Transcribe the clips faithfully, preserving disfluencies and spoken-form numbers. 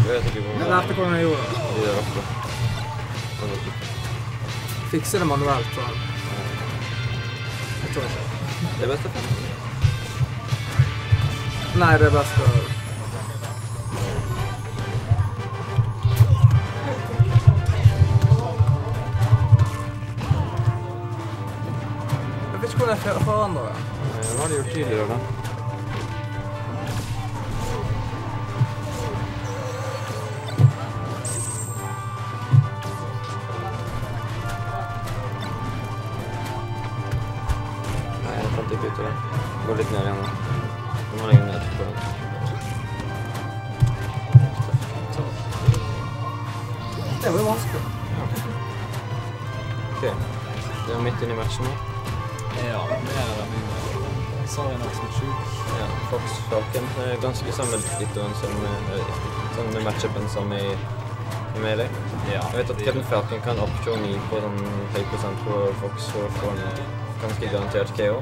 vet ikke hvor... Jeg lærte hvordan jeg gjorde det. De der ofte. Fikse det manuelt, sånn. Jeg tror ikke. Det er best å finne. Nei, det er best å... Jeg vet ikke hvordan jeg forandrer det. Hva har de gjort tidligere da? Nei, jeg fant ikke ut av det. Gå litt ned igjen da. Nå må jeg ned på den. Det var jo vanskelig. Ok, det var midt inn i matchen nå. Ja, det er det mye. Så er det nok som er sjuk. Ja, Fox Falcon er ganske sammenlittende som sånn med matchupen som i, i Melee. Ja. Jeg vet at Kevin Falcon kan oppkjøre ni på sånn høy prosent på Fox for å få en ganske garantert K O.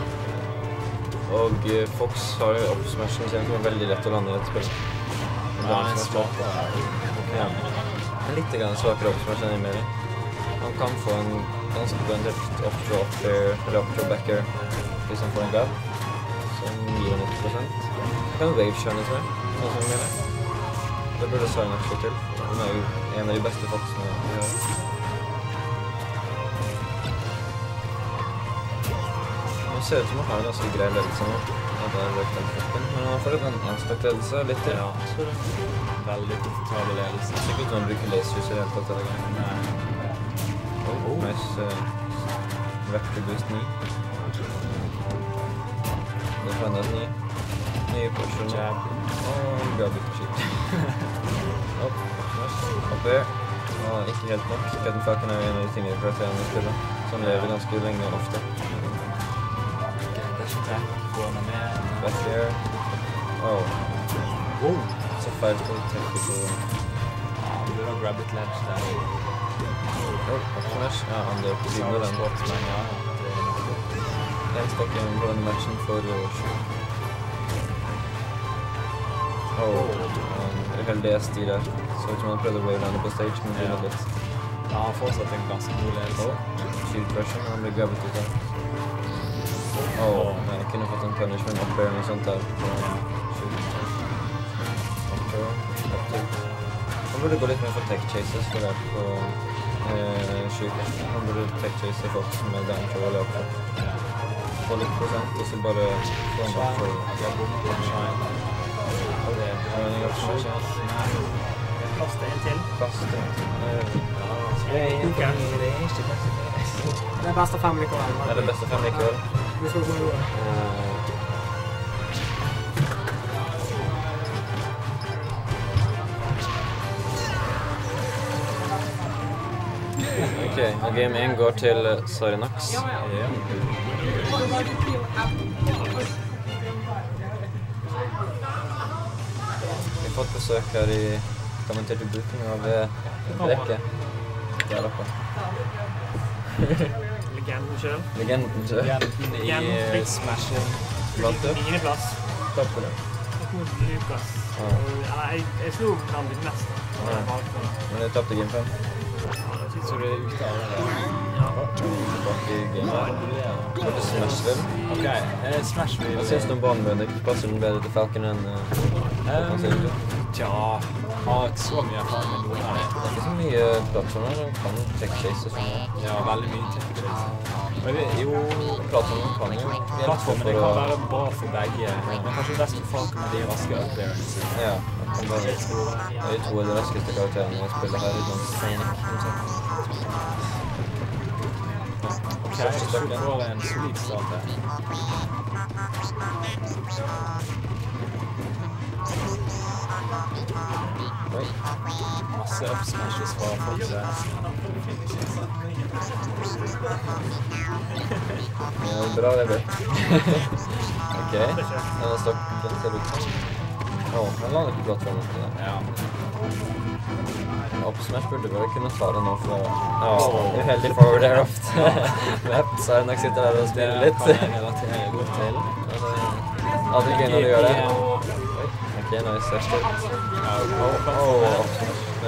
Og Fox har jo oppsmashen sin som er veldig lett å lande i et spill. Ja, han er svakere. Ja. En litt grann svakere oppsmashen enn i Melee. Han kan få en ganske garantert oppkjøre oppkjøre eller oppkjøre backer hvis han får en gap, som gir nitti prosent. Han kan wave-kjørne seg, sånn som Melee. Det burde Cynox få til. Han er jo en av de beste foxene vi har. Han ser ut som han har en ganske grei ledelse nå. At han har røkt den flokken. Men han får litt anstakt ledelse, litt til. Ja, veldig komfortabel ledelse. Det ser ikke ut som han bruker laserhus i det hele tatt denne gangen. Nei. Oh, oh. Nice uh, Raptor Boost ni. Det får enda ni. Nye pusher nå. Jab. Og garbage shit. Opp, nice. Opp her. Og ikke helt nok. Kevin Falcon er jo en av de tingene karakterene i spillet. Så han lever ganske lenge og ofte. Dash attack. Går han med. Back here. Oh. Wow. Så feil på technical. Ja, du burde ha grabbet ledge der. Oh, smash. Ja, han løper på siden av den. Spot, men ja. En stokk igjen på denne matchen for sju. Oh, en uheldig S D der. Så ut som han prøvde å wavelande på stage, men det var litt. Ja, han fortsatt en ganske god ledelse. Oh, shield pressure, han ble grabbet ut der. Oh, men jeg kunne fått en punishment opp eller noe sånt der. Han burde gå litt mer for tech chases for det på eh, sjuke. Han burde tech chase folk som er down for eller oppe. Få litt prosent, og så bare få en opp for... Jeg bommer på en shine. Og det er running up shine. Kaste en til. Kaste en til. Det er beste fem likevel. Det er det beste fem likevel. Vi skal gå med det. Ok, og game én går til Cynox. Ja. Vi har fått besøk her i kommenterte booten av Brekke. Der oppe. Legenden selv. Legenden selv. Legenden i Smashing. Ingen plass. Takk for det. Jeg kom til Lukas. Ja. Eller, jeg, jeg slo han litt mest. Ja. Men jeg tappte game fem. Så du er ute av det? Ja. Tilbake i game fem. Var det Smashville? Ok, eh, Smashville. Hva synes du om banemøtet? Passer den bedre til Falcon enn uh, han ser ut? Tja, jeg har ikke så mye erfaring med noen av det. Det er ikke så mye plattformer, de kan tech-chase og sånn. Ja, veldig mye tech-chase. Men det, jo, plattformen kan jo plattformen det kan være bra for begge. Men kanskje best for Falcon med de raske upclearances. Ja, det er de to av de raskeste karakterene jeg spiller her utenom Scenic, som sagt. Ok, så får jeg en solid start her. Oi. Masse up-smashes fra folk der. Ja, bra det ble. Ok, denne stokken ser ut som. Åh, han lander ikke plattformen til det. Ja. Up-smash burde vel kunne ta det nå fra... Åh, uheldig forward air ofte. Map, Cynox sitter der og spiller litt. Det kan jeg relatere godt til. Aldri gøy når du gjør det. Ok, nice, jeg støtt. Ja, Åh,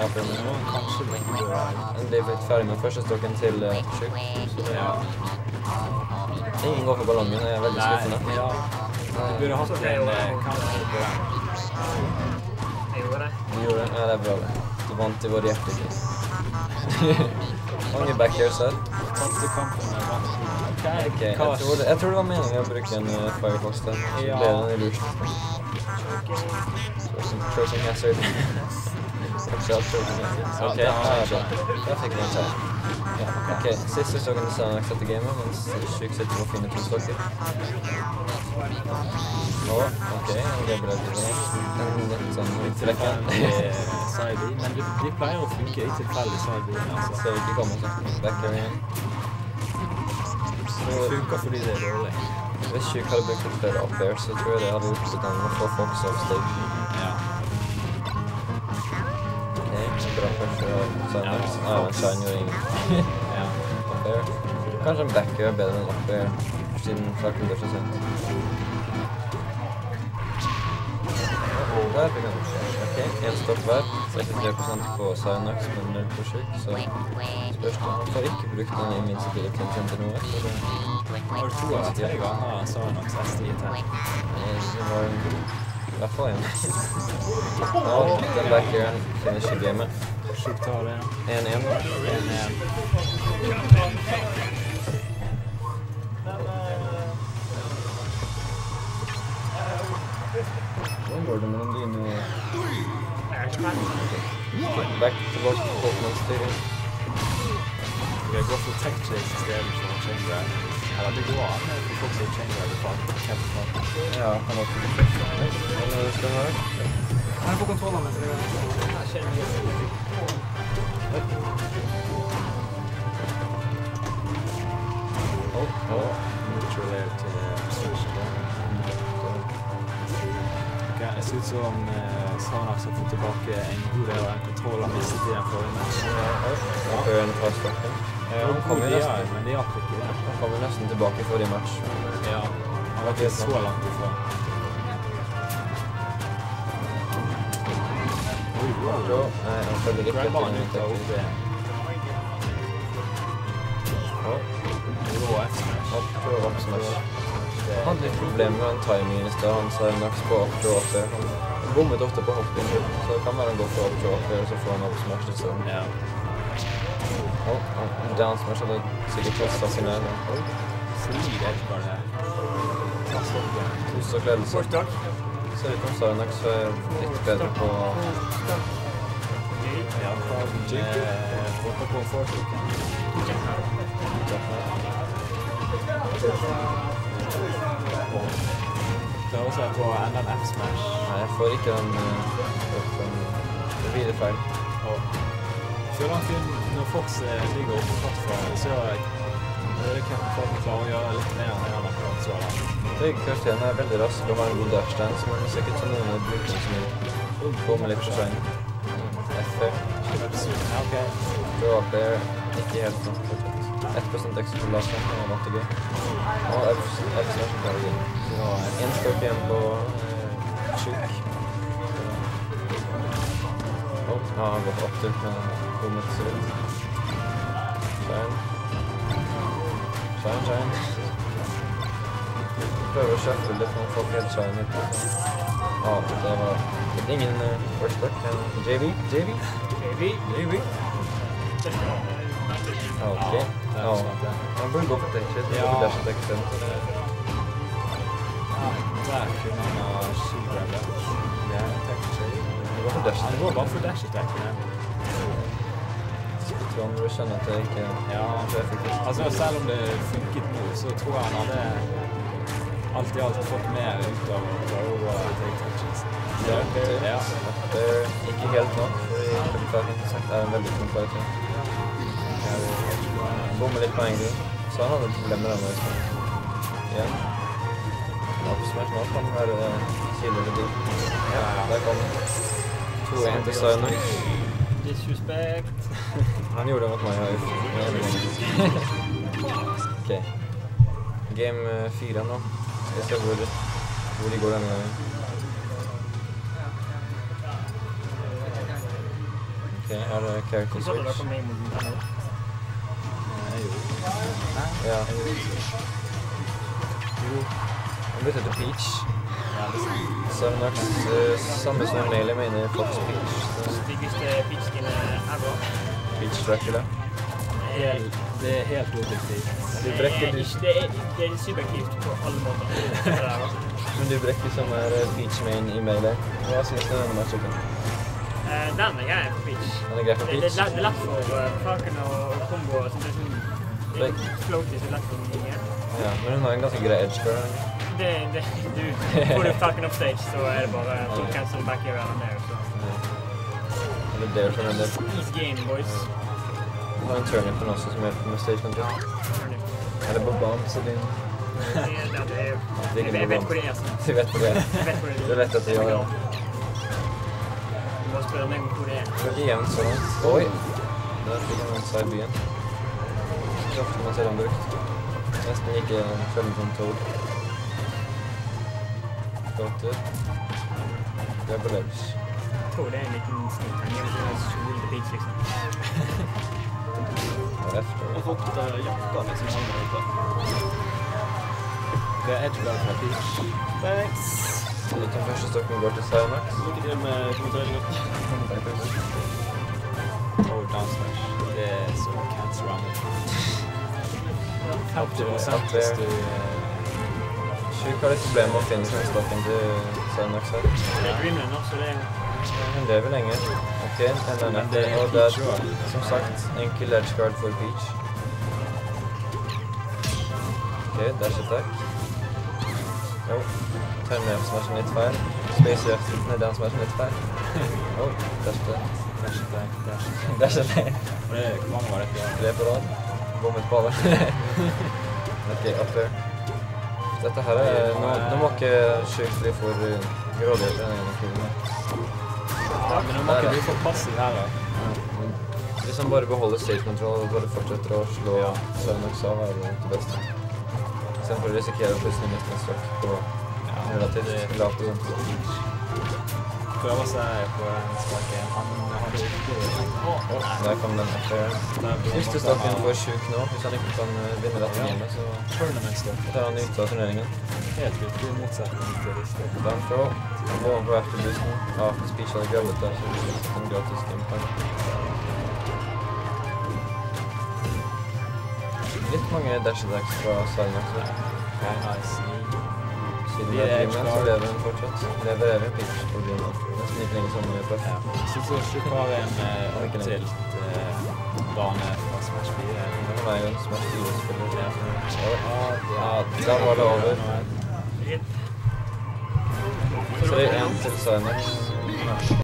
akkurat Nå nå. kanskje det blir Men de er litt ferdig med første stokken til uh, sjuk. Så det Ja. ingen går for ballongen, det er veldig skuffende. Nei, ja. Du burde hatt en eh, kamp på den. Jeg gjorde det. Vi gjorde det. Ja, det er bra det. Du vant i våre hjerter. Mange backers her. Tapte kampen med vant. Ok, jeg tror, det, jeg tror det var meningen å bruke en uh, Firefox der. Så Ja. ble det en illusion. Chosen hazard. Kanskje alt chosen hazard. Ok, Ja, ja, det bra. Der fikk vi en seier. Ja, ok, siste stokken til Sanax etter gamet, mens Syk sitter og finner to stokker. Å, ok, han jobber litt i det. En litt sånn utrekken. Side, men de, de pleier å funke i tilfeldig side, altså. Så vi ikke kommer sånn. Backer igjen. Det funker fordi det er dårlig. Hvis Syk hadde brukt litt flere up air, så tror jeg det hadde hjulpet han å få Fox off stage. Ja. Ok, bra først for Sanax. Ja, men Shine gjorde ingen. Ja. Up air. Kanskje en backer er bedre enn up air, siden flakken dør så sent. Der fikk han oppslag. Ok, en stopp hver. sekstitre prosent på Sanax, men null på Syk, så spørs det. Han får ikke brukt den invincibilityen sin til noe, så det... Har du to eller tre ganger så har nok S ti til. Det var i hvert fall en. Ja, den backeren finisher gamet. Sykt tar det. en en. En, en. Hvordan går det mellom dine... Jeg er ikke ferdig. Back tilbake til Pokémon-styring. Vi går for tech chase i stedet for chain grab. Eller det går an med folk som chain grab i fart. Ja, han var ikke det. Hva skal han være? Jeg får kontrollene til det. Jeg kjenner mye. Oh, oh. Neutral air til obstruction. Ok, det ser ut som uh, Sanax har fått tilbake en god del av den kontroll han mistet i den forrige matchen. Han får en fra stokken. Ja, han kom jo nesten, men det hjalp ikke. Ja. han kom jo nesten tilbake i forrige match. Ja, han var ikke så langt ifra. Jo, nei, han følger ikke Grabber etter han den ut av O B. Oh, Rå F-smash. opp og opp smash. Han hadde litt problemer med den timingen i sted, han sa Nax på opp og opp der. Han bommet ofte på hopping, så det kan være han går for opp og opp der, og så får han opp smash i stedet. Ja. Oh, oh, down smash hadde sikkert trosset sine eller. Oh, Solid edgeguard her. Ta stokken. to stokk ledelse. Forstak. Ser ut som Sarnax er litt bedre på... Ja, Carden eh, håper på forstokken. Klarer seg på enda en F-smash. Nei, jeg får ikke den... Uh, opp, den det blir det feil. Og føler han kun når Fox eh, ligger oppe på plattformen, så er det Captain Falcon klarer å gjøre litt mer enn det han har klart så langt. Karakteren er veldig rask og har en god dash dance, men det ser ikke ut som noen av brukerne som vil gå med litt for seg. F-er. Ja, ok. Draw up there, ikke helt nok. ett prosent ekstra på lasen, det er nok gøy. Og F-smash er gøy. Så en stokk igjen på uh, Syk. Oh, ja, han går opp til, men bommet så vidt. Shine. Shine, shine. Prøver å kjøpe litt, men folk helt shine hit. Ja, det var ingen uh, first stock. J V? J V? J V. J V? Ja, ok. det er Ja, sant, det. han burde gå for tech-shit. Ja. Ja. For dash attack isteden, så det... Ja, der kunne han ha skigrabber. Det er tech shade. Han går for dash Han attack. går bare for dash attack. Ja. Jeg tror han burde skjønne at det ikke Ja, er effektivt. altså selv om det funket nå, så tror jeg han hadde alt i alt fått mer ut av å klare å gå take touches. Ja, det Ja. det er ikke helt nok, fordi Captain sagt er en veldig tung karakter. Han bommer litt på engel, så han hadde problemer med den nå. Igjen. Oppsmert nå kan være tidligere dit. Ja, der kom to en til Sarnax. Disrespect. Han gjorde det mot meg her. Ok. Game eh, fire nå. Skal vi se hvor, hvor de går denne gangen. Ok, er det character Kontroller switch? kommer inn mot Nintendo. Eh, jo. Ja. Jo. Han bytter til Peach. Ja, det er sant. Psynox, uh, samme som Melee mener Fox Peach. Så Styggeste pitchskinnet ever. Peach Dracula. Helt, det er helt objektivt. Du Det brekker er, du, ikke, det er, det er subjektivt på alle måter. Det der, altså. men du brekker som er uh, Peach main i Melee. Hva synes du om denne matchupen? Eh, Den er grei for pitch. Den er grei for Det, det, Peach. er lett- det er lett for uh, Falcon og kombo og sånt. Det er sånn... Det er floaty, så lett for mye. Ja, men hun har en ganske grei edge guard. Det, det, du, får du Falcon off stage, så er det bare full cancel back here and there, så... Eller Dare for en del. Easy game, boys. Hun har en turnip for også som hjelper med stage control. Eller på bomb, så din... Det, det, det, er- Det er jeg, ikke jeg vet noe hvor det er, sånn. Du vet hvor det er. Jeg vet hvor det er. Du vet at det gjør det. Du må spørre meg om hvor det er. Det er ikke jevnt så langt. Oi! Der fikk han en seg i byen. Det er ofte man ser den brukt. Nesten ikke følger som Toad. Floater. Det er på ledge. Jeg tror det er en liten snitt. Han gjør sånn kjole til pitch, liksom. Og efter. Jeg har fått uh, jakka liksom andre ute. Det er edge guard fra Peach. Thanks! Litt om første stokken går til Psynox. Lykke til med kommentarene. Oh, down smash. Det er så cancer rammet. femti prosent hvis du... Sjuk har litt problemer med å finne sånn stokken til Psynox her. Det er Dreamland også, det er... Hun lever lenge. Ok, en er Men det er og det er, Peach også. som sagt, enkel edge guard for Peach. Ok, dash attack. Jo, timer smashen litt feil. Space reft, nei, den smashen litt feil. Oh, dash attack. Dash attack, dash attack. Dash attack. Og det er hvor mange var det ikke? Tre på rad. Bommet på alle. Ok, up there. Dette her er, nå, nå må ikke sjukt bli for uh, grådighet i denne ene kilden her. Ja, men nå må ikke du få passiv her da. Hvis han bare beholder stage control og bare fortsetter å slå Ja. Psynox av, er det det beste. Istedenfor å risikere å plutselig miste en stokk på Ja, relativt det- lavt og sånt. Prøver seg på en sparke. Han hadde ikke... Åh, Der kom den etter. Siste stokken får sjuk nå. Hvis han ikke kan uh, vinne dette gamet, så Tournament stopp. tar han ut av turneringen. Helt ut i motsetning til de stopp. Down throw. Og på afterboosten. Ja, Speech hadde grabbet der, så det er en gratis gamepoint. Litt mange dash attacks fra Psynox. Okay, nice. Siden Vi det er er Dreamland, så edge lever hun fortsatt. Lever evig Peach på Dreamland. Nesten like lenge som Puff. Ja. Så så ikke bare en uh, opptilt uh, bane fra Smash fire. Det var jo en Smash fire-spiller. Ja. Ja, da var det over. Rip. Så det er en til Psynox.